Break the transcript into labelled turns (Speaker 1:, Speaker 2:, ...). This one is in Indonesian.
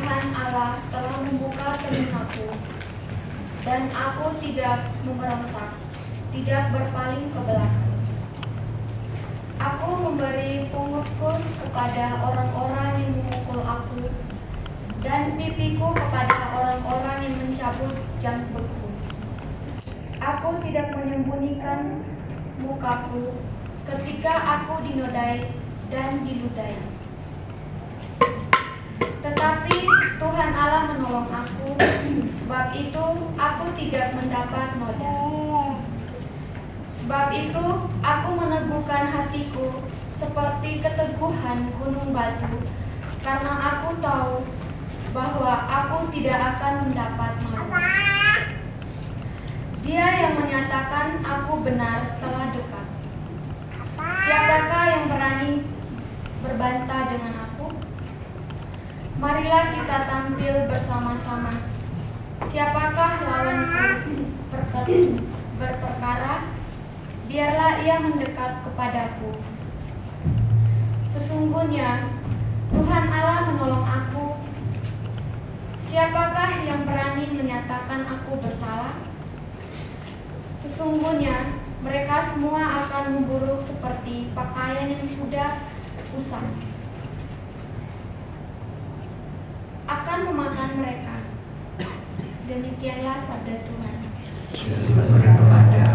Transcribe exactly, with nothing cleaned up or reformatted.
Speaker 1: Tuhan Allah telah membuka telingaku, dan aku tidak memberontak, tidak berpaling ke belakang. Aku memberi pungutku kepada orang-orang yang memukul aku, dan pipiku kepada orang-orang yang mencabut jangkutku. Aku tidak menyembunyikan mukaku ketika aku dinodai dan diludahi. Tetapi Tuhan Allah menolong aku, sebab itu aku tidak mendapat noda. Sebab itu aku meneguhkan hatiku seperti keteguhan gunung batu, karena aku tahu bahwa aku tidak akan mendapat malu. Dia yang menyatakan aku benar telah dekat. Siapakah yang berani berbantah dengan aku? Marilah kita tampil bersama-sama. Siapakah lawanku berperkara? Biarlah ia mendekat kepadaku. Sesungguhnya Tuhan Allah menolong aku. Siapakah yang berani menyatakan aku bersalah? Sesungguhnya mereka semua akan memburuk seperti pakaian yang sudah usang, akan memakan mereka. Demikianlah sabda Tuhan.